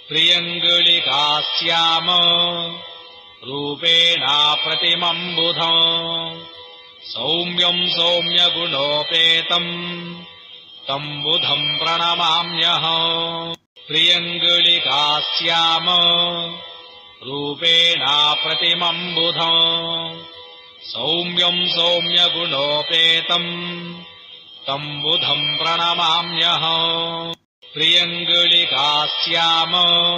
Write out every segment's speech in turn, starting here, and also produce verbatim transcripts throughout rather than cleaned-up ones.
प्रियङ्गुलिकास्याम रूपेणा प्रतिमम् बुधम् सौम्यम् सौम्यगुणोपेतम् तम् बुधम् प्रणमाम्यहम् प्रियङ्गुलिकास्याम रूपेणा प्रतिमम् बुधम् सौम्यम् सौम्यगुणोपेतम् तम् बुधम् प्रणमाम्यहम् प्रियङ्गुलिकास्याम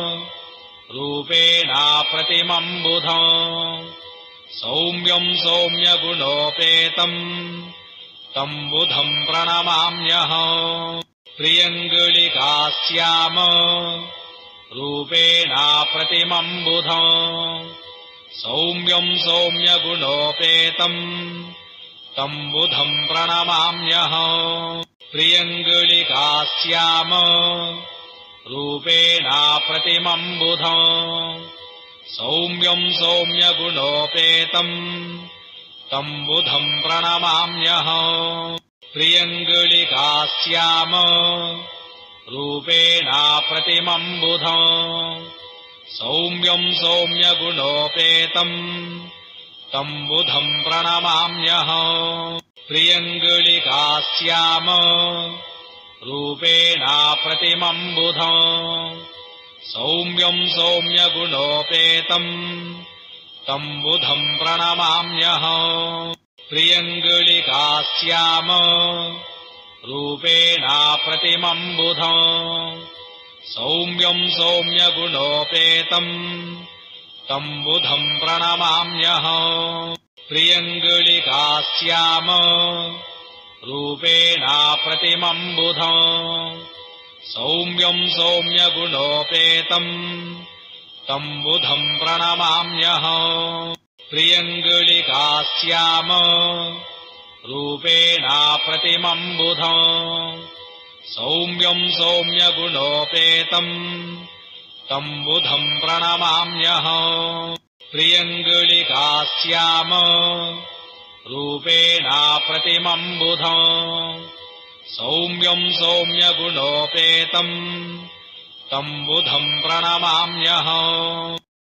रूपेणा प्रतिमम् बुधम् सौम्यम् सौम्यगुणोपेतम् तम् बुधम् प्रणमाम्यहम् प्रियङ्गुलिकास्याम रूपेणा प्रतिमम् बुधम् सौम्यम् सौम्यगुणोपेतम् तम् बुधम् प्रणमाम्यहम् प्रियङ्गुलिकास्याम रूपेणा प्रतिमम् बुधम् सौम्यम् सौम्यगुणोपेतम् तम् बुधम् प्रणमाम्यहम् प्रियङ्गुलिकास्याम रूपेणा प्रतिमम् बुधम् सौम्यम् सौम्यगुणोपेतम् तम् बुधम् प्रणमाम्यहम् प्रियङ्गुलिकास्याम रूपेणा प्रतिमम् बुधम् सौम्यम् सौम्यगुणोपेतम् तम् बुधम् प्रणमाम्यहम् प्रियङ्गुलिकास्याम रूपेणा प्रतिमम् बुधम् सौम्यम् सौम्यगुणोपेतम् तम् बुधम् प्रणमाम्यहम् प्रियङ्गुलिकास्याम रूपेणा प्रतिमम् बुधम् सौम्यम् सौम्यगुणोपेतम् तम् बुधम् प्रणमाम्यहम् प्रियङ्गुलिकास्याम रूपेणा प्रतिमम् बुधम् सौम्यम् सौम्यगुणोपेतम् तम् बुधम् प्रणमाम्यहम् प्रियङ्गुलिकास्याम रूपेणा प्रतिमम् बुधम् सौम्यम् सौम्यगुणोपेतम् तम् बुधम् प्रणमाम्यहम्